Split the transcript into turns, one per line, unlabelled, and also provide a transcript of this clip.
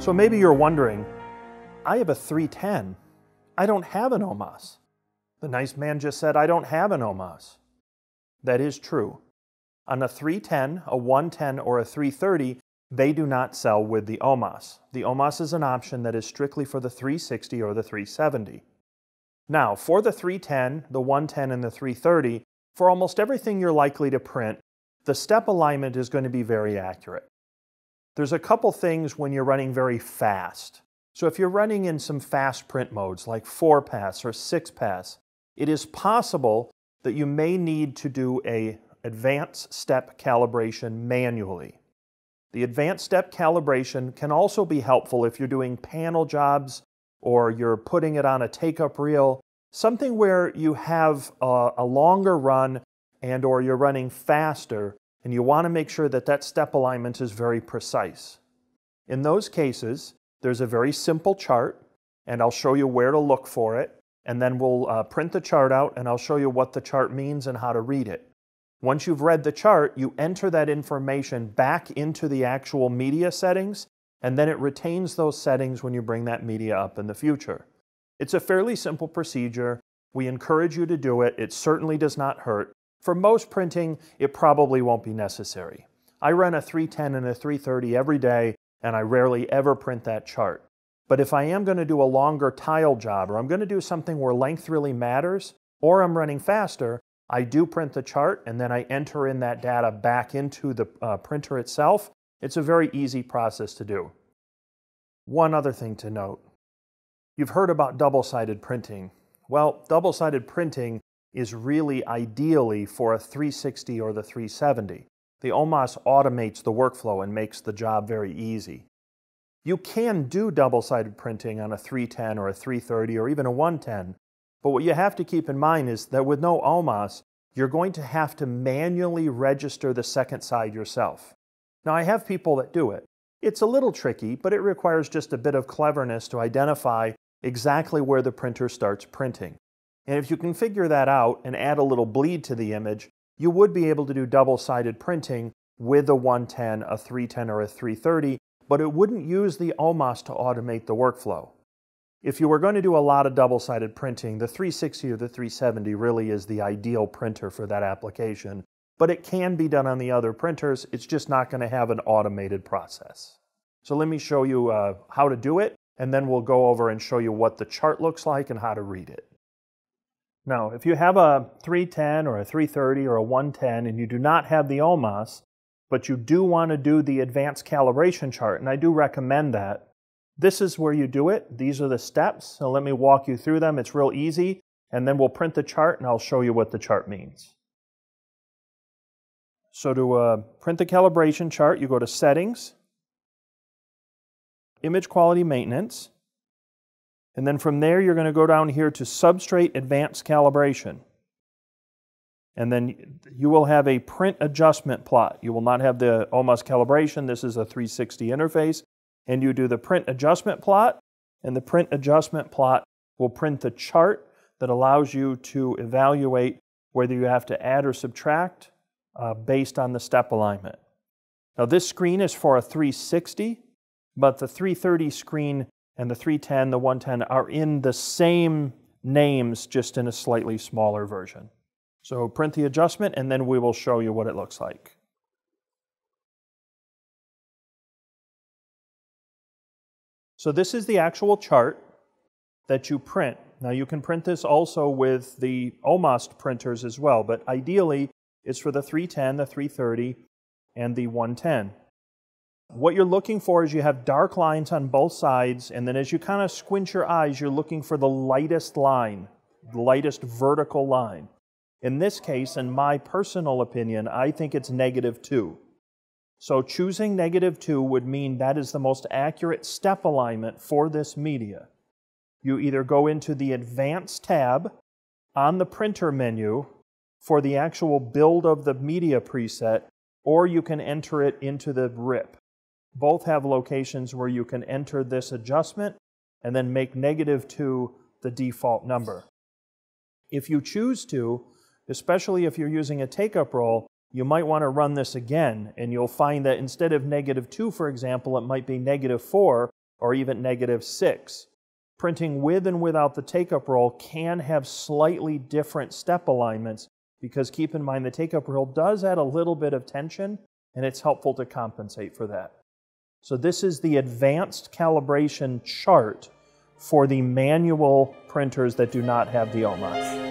So maybe you're wondering, I have a 310. I don't have an OMAS. The nice man just said I don't have an OMAS. That is true. On a 310, a 110, or a 330, they do not sell with the OMAS. The OMAS is an option that is strictly for the 360 or the 370. Now, for the 310, the 110, and the 330, for almost everything you're likely to print, the step alignment is going to be very accurate. There's a couple things when you're running very fast. So if you're running in some fast print modes like 4-pass or 6-pass, it is possible that you may need to do an advanced step calibration manually. The advanced step calibration can also be helpful if you're doing panel jobs or you're putting it on a take-up reel, something where you have a longer run and or you're running faster and you want to make sure that that step alignment is very precise. In those cases, there's a very simple chart, and I'll show you where to look for it, and then we'll print the chart out and I'll show you what the chart means and how to read it. Once you've read the chart, you enter that information back into the actual media settings, and then it retains those settings when you bring that media up in the future. It's a fairly simple procedure. We encourage you to do it. It certainly does not hurt. For most printing, it probably won't be necessary. I run a 310 and a 330 every day, and I rarely ever print that chart. But if I am going to do a longer tile job, or I'm going to do something where length really matters, or I'm running faster, I do print the chart, and then I enter in that data back into the printer itself. It's a very easy process to do. One other thing to note. You've heard about double-sided printing. Well, double-sided printing is really ideally for a 360 or the 370. The OMAS automates the workflow and makes the job very easy. You can do double-sided printing on a 310 or a 330 or even a 110, but what you have to keep in mind is that with no OMAS, you're going to have to manually register the second side yourself. Now, I have people that do it. It's a little tricky, but it requires just a bit of cleverness to identify exactly where the printer starts printing. And if you can figure that out and add a little bleed to the image, you would be able to do double-sided printing with a 110, a 310, or a 330, but it wouldn't use the OMAS to automate the workflow. If you were going to do a lot of double-sided printing, the 360 or the 370 really is the ideal printer for that application, but it can be done on the other printers. It's just not going to have an automated process. So let me show you how to do it, and then we'll go over and show you what the chart looks like and how to read it. Now, if you have a 310 or a 330 or a 110 and you do not have the OMAS, but you do want to do the advanced calibration chart, and I do recommend that, this is where you do it. These are the steps, so let me walk you through them. It's real easy, and then we'll print the chart and I'll show you what the chart means. So to print the calibration chart, you go to Settings, Image Quality Maintenance, and then from there you're going to go down here to Substrate Advanced Calibration. And then you will have a print adjustment plot. You will not have the OMAS calibration. This is a 360 interface. And you do the print adjustment plot, and the print adjustment plot will print the chart that allows you to evaluate whether you have to add or subtract based on the step alignment. Now this screen is for a 360, but the 330 screen and the 310, the 110 are in the same names, just in a slightly smaller version. So print the adjustment, and then we will show you what it looks like. So this is the actual chart that you print. Now you can print this also with the OMAS printers as well, but ideally it's for the 310, the 330, and the 110. What you're looking for is you have dark lines on both sides, and then as you kind of squint your eyes, you're looking for the lightest line, the lightest vertical line. In this case, in my personal opinion, I think it's -2. So choosing -2 would mean that is the most accurate step alignment for this media. You either go into the Advanced tab on the printer menu for the actual build of the media preset, or you can enter it into the RIP. Both have locations where you can enter this adjustment and then make -2 the default number. If you choose to, especially if you're using a take-up roll, you might want to run this again, and you'll find that instead of -2, for example, it might be -4, or even -6. Printing with and without the take-up roll can have slightly different step alignments because keep in mind the take-up roll does add a little bit of tension and it's helpful to compensate for that. So this is the advanced calibration chart for the manual printers that do not have the OMAS.